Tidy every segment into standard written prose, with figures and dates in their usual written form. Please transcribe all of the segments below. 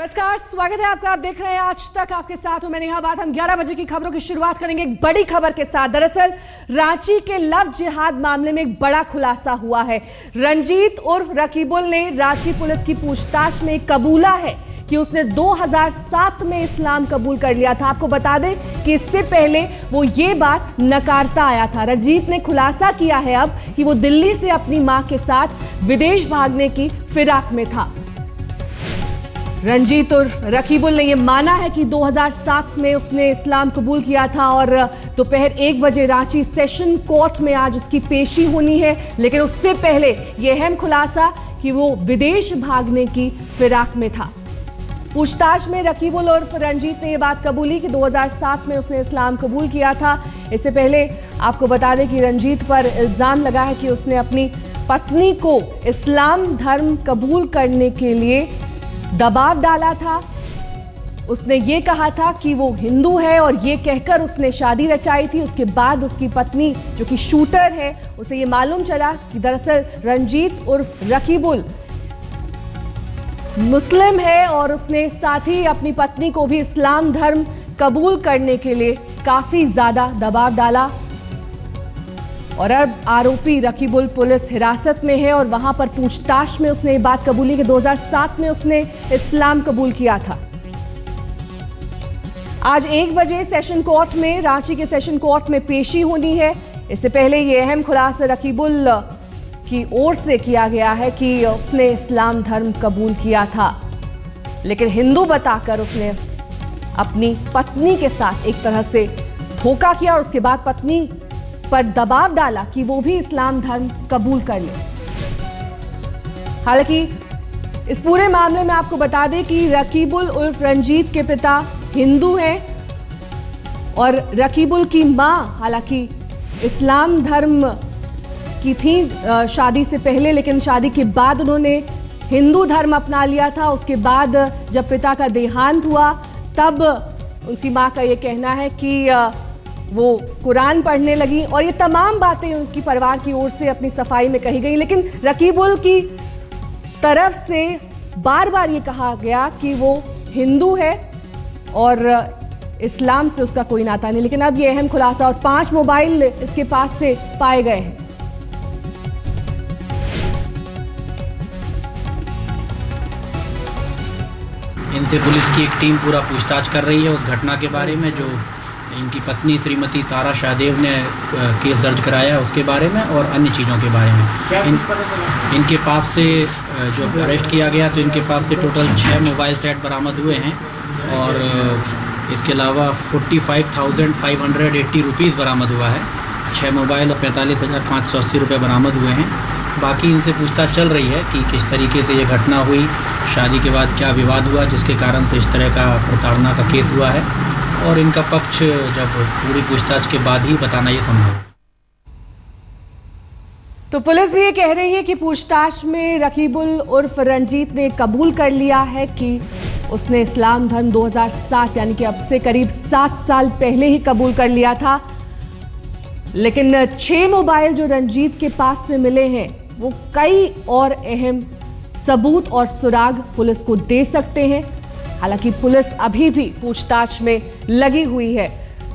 नमस्कार, स्वागत है आपका। आप देख रहे हैं आज तक, आपके साथ हूं मैं नेहा बात। हम 11 बजे की खबरों की शुरुआत करेंगे एक बड़ी खबर के साथ। दरअसल रांची के लव जिहाद मामले में एक बड़ा खुलासा हुआ है। रंजीत उर्फ रकीबुल ने रांची पुलिस की पूछताछ में कबूला है कि उसने 2007 में इस्लाम कबूल कर लिया था। आपको बता दें कि इससे पहले वो ये बात नकारता आया था। रंजीत ने खुलासा किया है अब कि वो दिल्ली से अपनी मां के साथ विदेश भागने की फिराक में था। रंजीत और रकीबुल ने यह माना है कि 2007 में उसने इस्लाम कबूल किया था और दोपहर 1 बजे रांची सेशन कोर्ट में आज उसकी पेशी होनी है। लेकिन उससे पहले यह अहम खुलासा कि वो विदेश भागने की फिराक में था। पूछताछ में रकीबुल और रंजीत ने यह बात कबूली कि 2007 में उसने इस्लाम कबूल किया था। इससे पहले आपको बता दें कि रंजीत पर इल्जाम लगा है कि उसने अपनी पत्नी को इस्लाम धर्म कबूल करने के लिए दबाव डाला था। उसने ये कहा था कि वो हिंदू है और ये कहकर उसने शादी रचाई थी। उसके बाद उसकी पत्नी जो कि शूटर है, उसे ये मालूम चला कि दरअसल रंजीत उर्फ रकीबुल मुस्लिम है और उसने साथ ही अपनी पत्नी को भी इस्लाम धर्म कबूल करने के लिए काफी ज्यादा दबाव डाला। और अब आरोपी रकीबुल पुलिस हिरासत में है और वहां पर पूछताछ में उसने ये बात कबूली कि 2007 में उसने इस्लाम कबूल किया था। आज 1 बजे सेशन कोर्ट में, रांची के सेशन कोर्ट में पेशी होनी है। इससे पहले ये अहम खुलासा रकीबुल की ओर से किया गया है कि उसने इस्लाम धर्म कबूल किया था, लेकिन हिंदू बताकर उसने अपनी पत्नी के साथ एक तरह से धोखा किया और उसके बाद पत्नी पर दबाव डाला कि वो भी इस्लाम धर्म कबूल कर ले। हालांकि इस पूरे मामले में आपको बता दें कि रकीबुल उर्फ रंजीत के पिता हिंदू हैं और रकीबुल की मां हालांकि इस्लाम धर्म की थी शादी से पहले, लेकिन शादी के बाद उन्होंने हिंदू धर्म अपना लिया था। उसके बाद जब पिता का देहांत हुआ तब उनकी मां का ये कहना है कि वो कुरान पढ़ने लगी और ये तमाम बातें उनकी परिवार की ओर से अपनी सफाई में कही गई। लेकिन रकीबुल की तरफ से बार बार ये कहा गया कि वो हिंदू है और इस्लाम से उसका कोई नाता नहीं। लेकिन अब ये अहम खुलासा और 5 मोबाइल इसके पास से पाए गए हैं। इनसे पुलिस की एक टीम पूरा पूछताछ कर रही है उस घटना के बारे में जो इनकी पत्नी श्रीमती तारा शाहदेव ने केस दर्ज कराया उसके बारे में और अन्य चीज़ों के बारे में। इनके पास से जो अरेस्ट किया गया तो इनके पास से टोटल 6 मोबाइल सेट बरामद हुए हैं और इसके अलावा 45,580 रुपीज़ बरामद हुआ है। 6 मोबाइल और 45,580 रुपये बरामद हुए हैं। बाकी इनसे पूछताछ चल रही है कि किस तरीके से ये घटना हुई, शादी के बाद क्या विवाद हुआ जिसके कारण से इस तरह का प्रताड़ना का केस हुआ है और इनका पक्ष जब पूरी पूछताछ के बाद ही बताना ये संभव। तो पुलिस भी ये कह रही है कि पूछताछ में रकीबुल उर्फ रंजीत ने कबूल कर लिया है कि उसने इस्लाम धर्म 2007 यानी कि अब से करीब 7 साल पहले ही कबूल कर लिया था। लेकिन 6 मोबाइल जो रंजीत के पास से मिले हैं वो कई और अहम सबूत और सुराग पुलिस को दे सकते हैं। हालांकि पुलिस अभी भी पूछताछ में लगी हुई है।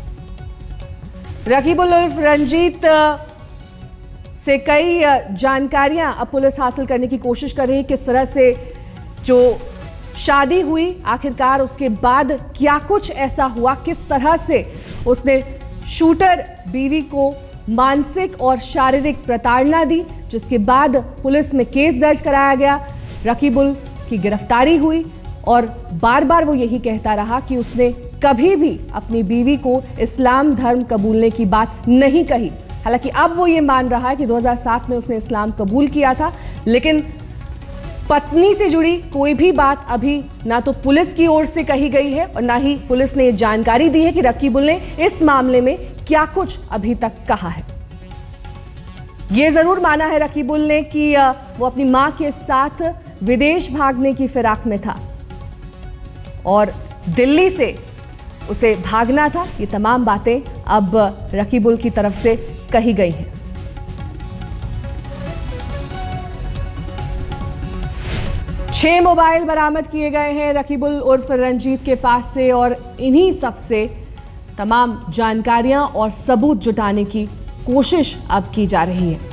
रकीबुल उर्फ रंजीत से कई जानकारियां अब पुलिस हासिल करने की कोशिश कर रही है। किस तरह से जो शादी हुई आखिरकार उसके बाद क्या कुछ ऐसा हुआ, किस तरह से उसने शूटर बीवी को मानसिक और शारीरिक प्रताड़ना दी, जिसके बाद पुलिस में केस दर्ज कराया गया। रकीबुल की गिरफ्तारी हुई और बार बार वो यही कहता रहा कि उसने कभी भी अपनी बीवी को इस्लाम धर्म कबूलने की बात नहीं कही। हालांकि अब वो ये मान रहा है कि 2007 में उसने इस्लाम कबूल किया था, लेकिन पत्नी से जुड़ी कोई भी बात अभी ना तो पुलिस की ओर से कही गई है और ना ही पुलिस ने ये जानकारी दी है कि रकीबुल ने इस मामले में क्या कुछ अभी तक कहा है। ये जरूर माना है रकीबुल ने कि वो अपनी मां के साथ विदेश भागने की फिराक में था और दिल्ली से उसे भागना था। ये तमाम बातें अब रकीबुल की तरफ से कही गई हैं। 6 6 मोबाइल बरामद किए गए हैं रकीबुल उर्फ रंजीत के पास से और इन्हीं सब से तमाम जानकारियां और सबूत जुटाने की कोशिश अब की जा रही है।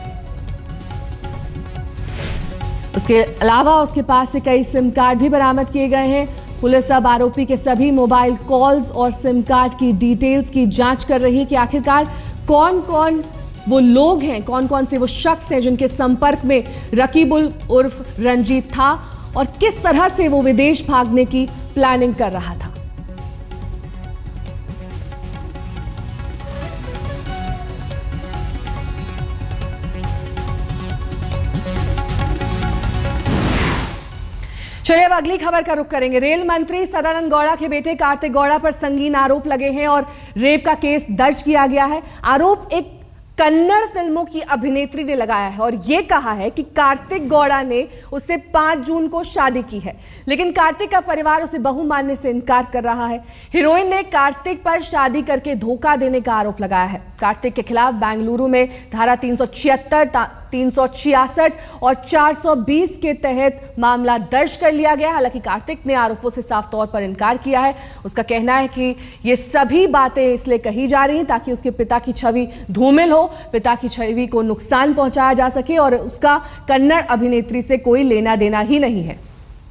उसके अलावा उसके पास से कई सिम कार्ड भी बरामद किए गए हैं। पुलिस अब आरोपी के सभी मोबाइल कॉल्स और सिम कार्ड की डिटेल्स की जांच कर रही है कि आखिरकार कौन कौन वो लोग हैं, कौन कौन से वो शख्स हैं जिनके संपर्क में रकीबुल उर्फ रंजीत था और किस तरह से वो विदेश भागने की प्लानिंग कर रहा था। चलिए अब अगली खबर का रुख करेंगे। रेल मंत्री सदानंद गौड़ा के बेटे कार्तिक गौड़ा पर संगीन आरोप लगे हैं और रेप का केस दर्ज किया गया है। आरोप एक कन्नड़ फिल्मों की अभिनेत्री ने लगाया है और यह कहा है कि कार्तिक गौड़ा ने उससे 5 जून को शादी की है, लेकिन कार्तिक का परिवार उसे बहू मानने से इनकार कर रहा है। हीरोइन ने कार्तिक पर शादी करके धोखा देने का आरोप लगाया है। कार्तिक के खिलाफ बेंगलुरु में धारा 376, 366 और 420 के तहत मामला दर्ज कर लिया गया। हालांकि कार्तिक ने आरोपों से साफ तौर पर इनकार किया है। उसका कहना है कि ये सभी बातें इसलिए कही जा रही हैं ताकि उसके पिता की छवि धूमिल हो, पिता की छवि को नुकसान पहुंचाया जा सके और उसका कन्नड़ अभिनेत्री से कोई लेना देना ही नहीं है।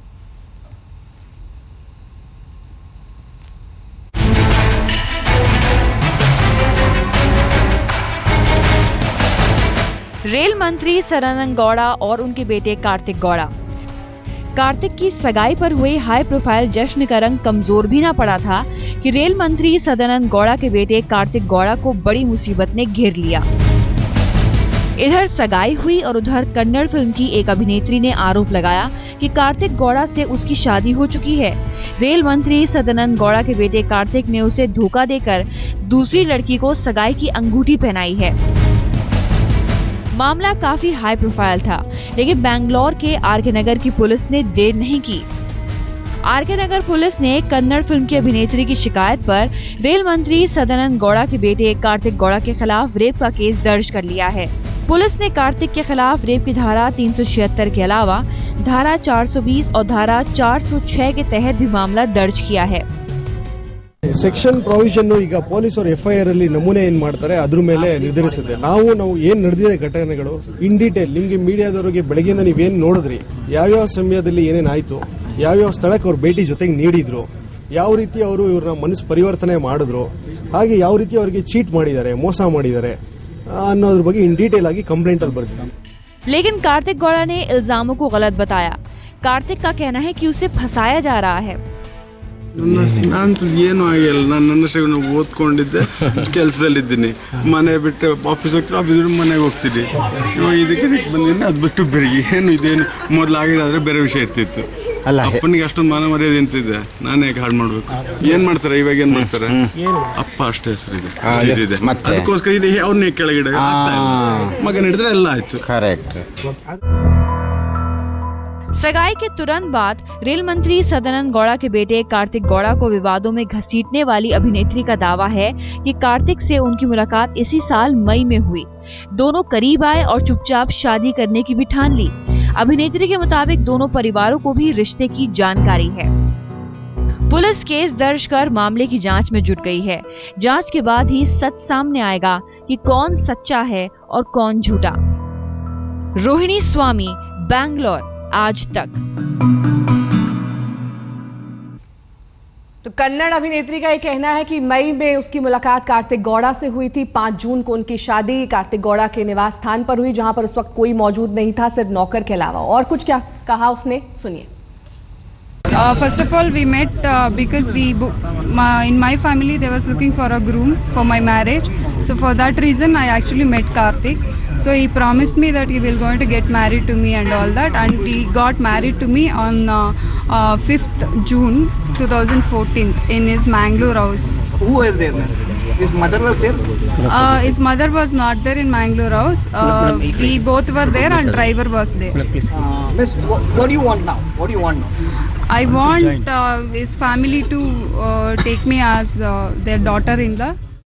रेल मंत्री सदानंद गौड़ा और उनके बेटे कार्तिक गौड़ा। कार्तिक की सगाई पर हुए हाई प्रोफाइल जश्न का रंग कमजोर भी ना पड़ा था कि रेल मंत्री सदानंद गौड़ा के बेटे कार्तिक गौड़ा को बड़ी मुसीबत ने घेर लिया। इधर सगाई हुई और उधर कन्नड़ फिल्म की एक अभिनेत्री ने आरोप लगाया कि कार्तिक गौड़ा से उसकी शादी हो चुकी है। रेल मंत्री सदानंद गौड़ा के बेटे कार्तिक ने उसे धोखा देकर दूसरी लड़की को सगाई की अंगूठी पहनाई है। मामला काफी हाई प्रोफाइल था, लेकिन बेंगलोर के आरके नगर की पुलिस ने देर नहीं की। आरके नगर पुलिस ने कन्नड़ फिल्म की अभिनेत्री की शिकायत पर रेल मंत्री सदानंद गौड़ा के बेटे कार्तिक गौड़ा के खिलाफ रेप का केस दर्ज कर लिया है। पुलिस ने कार्तिक के खिलाफ रेप की धारा 376 के अलावा धारा 420 और धारा 406 के तहत भी मामला दर्ज किया है। ಸೆಕ್ಷನ್ ಪ್ರೊವಿಷನ್ ಈಗ ಪೊಲೀಸರು ಎಫ್ಐಆರ್ ಅಲ್ಲಿ ನಮೂನೆ ಏನ್ ಮಾಡ್ತಾರೆ ಅದ್ರ ಮೇಲೆ ನಿರ್ಧರಿಸುತ್ತೆ. ನಾವು ಏನ್ ನಡೆದಿದೆ ಘಟನೆಗಳು ಇನ್ ಡೀಟೇಲ್ ನಿಮ್ಗೆ ಮೀಡಿಯಾದವರಿಗೆ ಬೆಳಗ್ಗೆಯಿಂದ ನೀವೇನ್ ನೋಡಿದ್ರಿ, ಯಾವ್ಯಾವ ಸಮಯದಲ್ಲಿ ಏನೇನಾಯ್ತು, ಯಾವ್ಯಾವ ಸ್ಥಳಕ್ಕೆ ಅವ್ರ ಭೇಟಿ ಜೊತೆಗೆ ನೀಡಿದ್ರು, ಯಾವ ರೀತಿ ಅವರು ಇವ್ರನ್ನ ಮನಸ್ಸು ಪರಿವರ್ತನೆ ಮಾಡಿದ್ರು, ಹಾಗೆ ಯಾವ ರೀತಿ ಅವರಿಗೆ ಚೀಟ್ ಮಾಡಿದ್ದಾರೆ, ಮೋಸ ಮಾಡಿದ್ದಾರೆ ಅನ್ನೋದ್ರ ಬಗ್ಗೆ ಇನ್ ಡೀಟೇಲ್ ಆಗಿ ಕಂಪ್ಲೇಂಟ್ ಅಲ್ಲಿ ಬರ್ತೀವಿ। लेकिन कार्तिक गौड़ा ने इल्जामों को गलत बताया। कार्तिक का कहना है कि उसे फंसाया जा रहा है। ನಾನು ಏನು ಆಗಿಲ್ಲ, ನಾನು ನನ್ನಷ್ಟು ಓದ್ಕೊಂಡಿದ್ದೆ, ಕೆಲಸದಲ್ಲಿದ್ದೀನಿ, ಮನೆ ಬಿಟ್ಟು ಆಫೀಸ್ ಹೋಗ್ತೀನಿ, ಆಫೀಸ್ ಬಿಟ್ಟು ಮನೆಗೆ ಹೋಗ್ತೀನಿ। ಇವಾಗ ಇದಕ್ಕೆ ಬಂದಿದ್ದೀನಿ, ಅದು ಬಿಟ್ಟು ಬೇರೆ ಏನು ಇದೇನು ಮೊದಲು ಆಗಿದ್ರೆ ಬೇರೆ ವಿಷಯ ಇರ್ತಿತ್ತು। ಅಪ್ಪನಿಗೆ ಅಷ್ಟೊಂದು ಮಾನ ಮರ್ಯಾದೆ ಅಂತಿದೆ, ನಾನೇ ಹಾಳು ಮಾಡ್ಬೇಕು। ಏನ್ ಮಾಡ್ತಾರೆ ಇವಾಗ, ಏನ್ ಮಾಡ್ತಾರೆ, ಅಪ್ಪ ಅಷ್ಟೇ ಹೆಸರಿದೆ, ಅದಕ್ಕೋಸ್ಕರ ಇದೆ ಅವ್ರನ್ನೇ ಕೆಳಗಡೆ ಮಗನ ಹಿಡಿದ್ರೆ ಎಲ್ಲ ಆಯ್ತು। सगाई के तुरंत बाद रेल मंत्री सदानंद गौड़ा के बेटे कार्तिक गौड़ा को विवादों में घसीटने वाली अभिनेत्री का दावा है कि कार्तिक से उनकी मुलाकात इसी साल मई में हुई। दोनों करीब आए और चुपचाप शादी करने की भी ठान ली। अभिनेत्री के मुताबिक दोनों परिवारों को भी रिश्ते की जानकारी है। पुलिस केस दर्ज कर मामले की जांच में जुट गई है। जांच के बाद ही सच सामने आएगा कि कौन सच्चा है और कौन झूठा। रोहिणी स्वामी, बैंगलोर, आज तक। तो कन्नड़ अभिनेत्री का ये कहना है कि मई में उसकी मुलाकात कार्तिक गौड़ा से हुई थी। 5 जून को उनकी शादी कार्तिक गौड़ा के निवास स्थान पर हुई, जहां पर उस वक्त कोई मौजूद नहीं था, सिर्फ नौकर के अलावा। और कुछ क्या कहा उसने, सुनिए। First of all, we met because in my family they was looking for a groom for my marriage. So for that reason, I actually met Karthik. So he promised me that he will going to get married to me and all that, and he got married to me on 5th June 2014 in his Mangalore house. Who was there? His mother was there? His mother was not there in Mangalore house. We both were there and driver was there. Miss, what do you want now? What do you want now? I want his family to take me as their daughter-in-law.